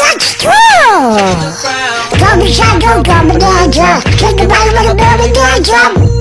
That's true! Gummy shadow, gummy danger. Shake the bottom of the building, danger.